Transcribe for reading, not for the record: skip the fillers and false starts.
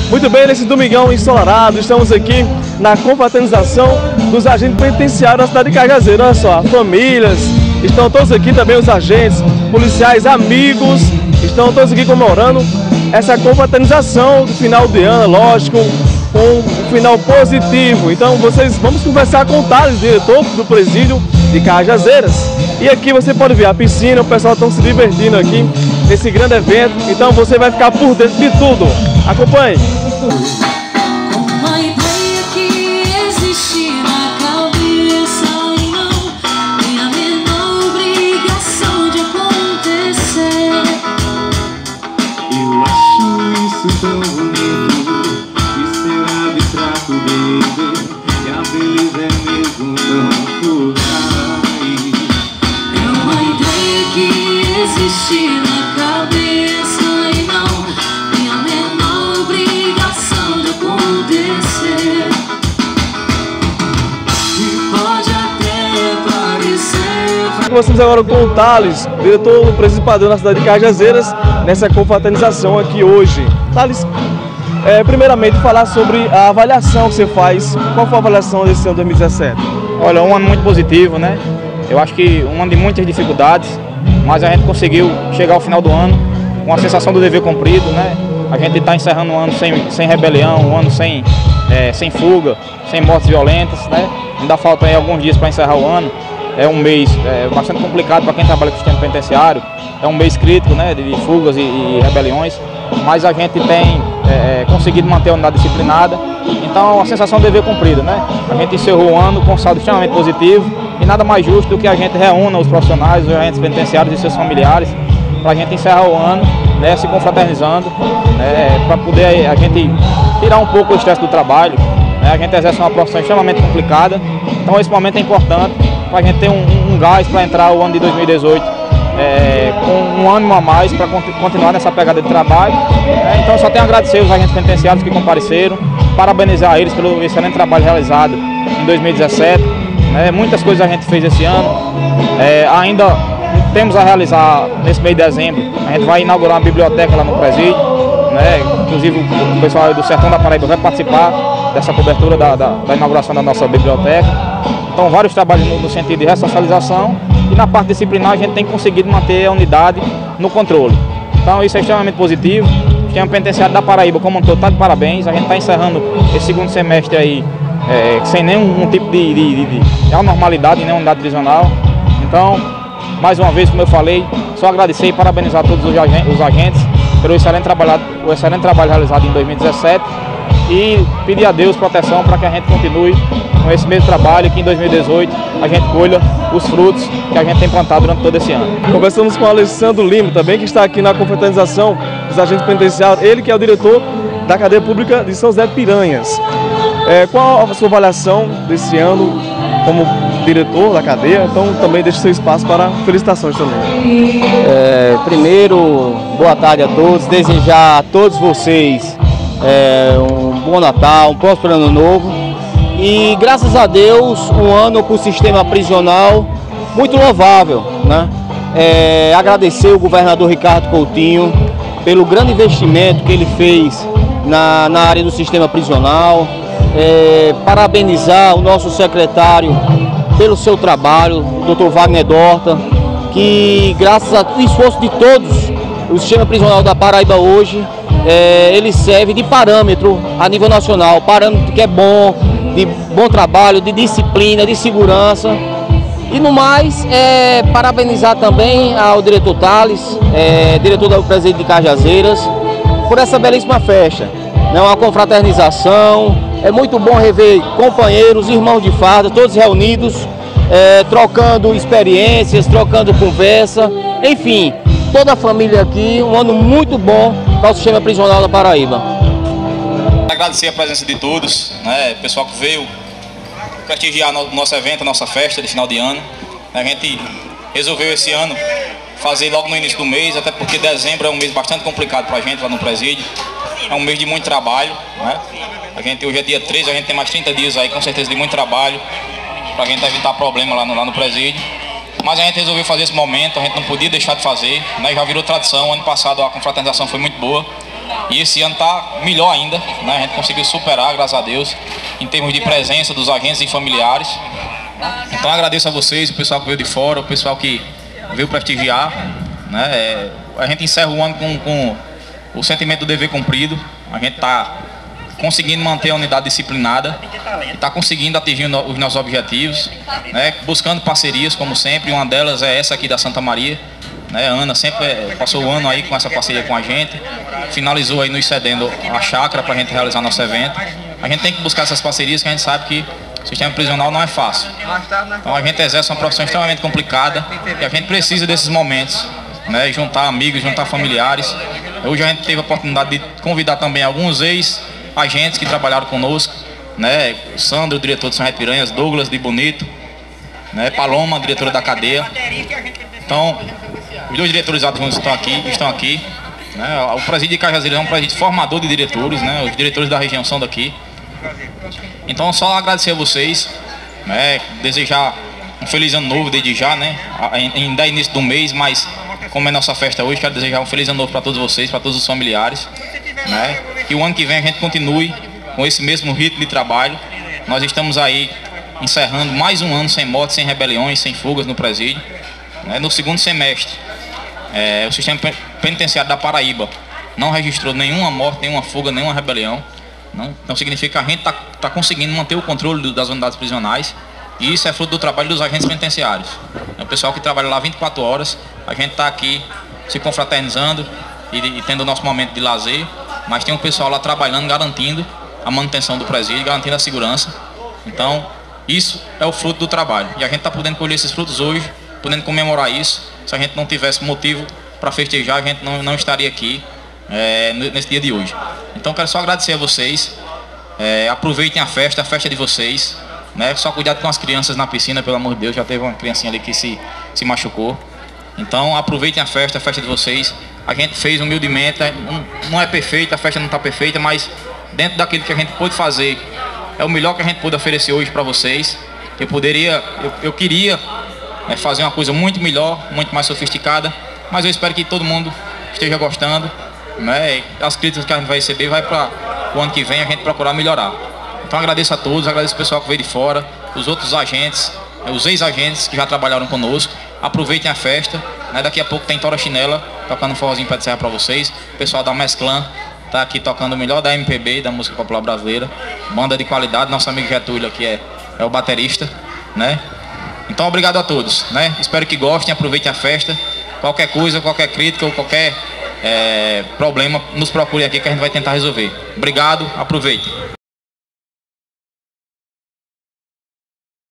Muito bem, nesse domingão ensolarado, estamos aqui na confraternização dos agentes penitenciários da cidade de Cajazeiras. Olha só, famílias, estão todos aqui também, os agentes, policiais, amigos, estão todos aqui comemorando essa confraternização do final de ano, lógico, com um final positivo. Então vamos conversar com o Thales, diretor do presídio de Cajazeiras. E aqui você pode ver a piscina, o pessoal está se divertindo aqui nesse grande evento. Então você vai ficar por dentro de tudo. Acompanhe! Uma ideia que existe na cabeça e não tem a menor obrigação de acontecer. Eu acho isso tão bonito, que será de trato, baby, que a beleza é mesmo tão por aí. É uma ideia que existe na cabeça e não tem a menor obrigação de acontecer. E pode até parecer. Conversamos agora com o Thales, diretor do presídio padrão na cidade de Cajazeiras, nessa confraternização aqui hoje. Thales, primeiramente falar sobre a avaliação que você faz. Qual foi a avaliação desse ano 2017? Olha, um ano muito positivo, né? Eu acho que um ano de muitas dificuldades, mas a gente conseguiu chegar ao final do ano com a sensação do dever cumprido, né? A gente está encerrando um ano sem rebelião, um ano sem fuga, sem mortes violentas, né? Ainda faltam aí alguns dias para encerrar o ano. É um mês bastante complicado para quem trabalha com o sistema penitenciário. É um mês crítico, né? De fugas e rebeliões, mas a gente tem conseguido manter a unidade disciplinada. Então a sensação de dever cumprido, né? A gente encerrou o ano com um saldo extremamente positivo e nada mais justo do que a gente reúna os profissionais, os agentes penitenciários e seus familiares para a gente encerrar o ano, né, se confraternizando, para poder a gente tirar um pouco o estresse do trabalho, né? A gente exerce uma profissão extremamente complicada, então esse momento é importante para a gente ter um gás para entrar o ano de 2018 com um ânimo a mais para continuar nessa pegada de trabalho. Então só tenho a agradecer os agentes penitenciários que compareceram, parabenizar eles pelo excelente trabalho realizado em 2017. Muitas coisas a gente fez esse ano, ainda temos a realizar nesse mês de dezembro. A gente vai inaugurar uma biblioteca lá no presídio, inclusive o pessoal do Sertão da Paraíba vai participar dessa cobertura da inauguração da nossa biblioteca. Então vários trabalhos no sentido de ressocialização, e na parte disciplinar a gente tem conseguido manter a unidade no controle. Então isso é extremamente positivo. O sistema penitenciário da Paraíba como um todo está de parabéns. A gente está encerrando esse segundo semestre aí sem nenhum tipo de anormalidade, nenhuma unidade prisional. Então, mais uma vez, como eu falei, só agradecer e parabenizar todos os agentes pelo excelente trabalho realizado em 2017 e pedir a Deus proteção para que a gente continue com esse mesmo trabalho e que em 2018 a gente colha os frutos que a gente tem plantado durante todo esse ano. Conversamos com o Alessandro Lima também, que está aqui na confraternização dos agentes penitenciários, ele que é o diretor da cadeia pública de São José de Piranhas. Qual a sua avaliação desse ano como diretor da cadeia? Então também deixe seu espaço para felicitações também. Primeiro, boa tarde a todos, desejar a todos vocês um bom Natal, um próspero ano novo e graças a Deus um ano para o sistema prisional muito louvável, né? Agradecer o governador Ricardo Coutinho pelo grande investimento que ele fez na área do sistema prisional, parabenizar o nosso secretário pelo seu trabalho, o Dr. Wagner Dorta, que graças ao esforço de todos, o sistema prisional da Paraíba hoje, ele serve de parâmetro a nível nacional, parâmetro que é bom, de bom trabalho, de disciplina, de segurança. E no mais, parabenizar também ao diretor Thales, diretor do presídio de Cajazeiras, por essa belíssima festa. Uma confraternização, é muito bom rever companheiros, irmãos de farda, todos reunidos, trocando experiências, trocando conversa, enfim, toda a família aqui, um ano muito bom para o sistema prisional da Paraíba. Agradecer a presença de todos, o pessoal que veio prestigiar o nosso evento, a nossa festa de final de ano. A gente resolveu esse ano fazer logo no início do mês, até porque dezembro é um mês bastante complicado para a gente lá no presídio. É um mês de muito trabalho, hoje é dia 13, a gente tem mais 30 dias aí com certeza de muito trabalho para a gente evitar problema lá no presídio. Mas a gente resolveu fazer esse momento, a gente não podia deixar de fazer, já virou tradição. Ano passado a confraternização foi muito boa, E esse ano está melhor ainda, né? A gente conseguiu superar, graças a Deus, em termos de presença dos agentes e familiares. Então agradeço a vocês, o pessoal que veio de fora, o pessoal que veio prestigiar, né? A gente encerra o ano com o sentimento do dever cumprido. A gente está conseguindo manter a unidade disciplinada, está conseguindo atingir os nossos objetivos, né? Buscando parcerias, como sempre. Uma delas é essa aqui da Santa Maria, né? A Ana sempre passou o ano aí com essa parceria com a gente, finalizou aí nos cedendo a chácara para a gente realizar nosso evento. A gente tem que buscar essas parcerias, que a gente sabe que o sistema prisional não é fácil. Então a gente exerce uma profissão extremamente complicada e a gente precisa desses momentos, né? Juntar amigos, juntar familiares. Hoje a gente teve a oportunidade de convidar também alguns ex-agentes que trabalharam conosco, né? O Sandro, diretor de São Repiranhas, Douglas de Bonito, né? Paloma, diretora da cadeia. Então, os dois diretores adjuntos estão aqui. Né? O presídio de Cajazeiras é um presídio formador de diretores, né? Os diretores da região são daqui. Então, só agradecer a vocês, né? Desejar um feliz ano novo desde já, né? Ainda é início do mês, mas como é nossa festa hoje, quero desejar um feliz ano novo para todos vocês, para todos os familiares, né? Que o ano que vem a gente continue com esse mesmo ritmo de trabalho. Nós estamos aí encerrando mais um ano sem mortes, sem rebeliões, sem fugas no presídio, né? No segundo semestre, o sistema penitenciário da Paraíba não registrou nenhuma morte, nenhuma fuga, nenhuma rebelião. Então significa que a gente está conseguindo manter o controle das unidades prisionais, e isso é fruto do trabalho dos agentes penitenciários. É o pessoal que trabalha lá 24 horas, a gente está aqui se confraternizando e tendo o nosso momento de lazer, mas tem um pessoal lá trabalhando, garantindo a manutenção do presídio, garantindo a segurança. Então isso é o fruto do trabalho, e a gente está podendo colher esses frutos hoje, podendo comemorar isso. Se a gente não tivesse motivo para festejar, a gente não estaria aqui nesse dia de hoje. Então quero só agradecer a vocês, aproveitem a festa de vocês, né? Só cuidado com as crianças na piscina, pelo amor de Deus, já teve uma criancinha ali que se machucou. Então aproveitem a festa de vocês. A gente fez humildemente, não é perfeita, a festa não está perfeita, mas dentro daquilo que a gente pôde fazer, é o melhor que a gente pôde oferecer hoje para vocês. Eu queria fazer uma coisa muito melhor, muito mais sofisticada, mas eu espero que todo mundo esteja gostando, né? As críticas que a gente vai receber vai para o ano que vem a gente procurar melhorar. Então agradeço a todos, agradeço o pessoal que veio de fora, os outros agentes, os ex-agentes que já trabalharam conosco. Aproveitem a festa, né? Daqui a pouco tem Tora Chinela tocando um forrozinho pé de serra para vocês. O pessoal da Mesclã está aqui tocando o melhor da MPB, da música popular brasileira, banda de qualidade. Nosso amigo Getúlio aqui é o baterista, né? Então obrigado a todos, né? Espero que gostem, aproveitem a festa. Qualquer coisa, qualquer crítica ou qualquer problema, nos procure aqui que a gente vai tentar resolver. Obrigado, aproveitem.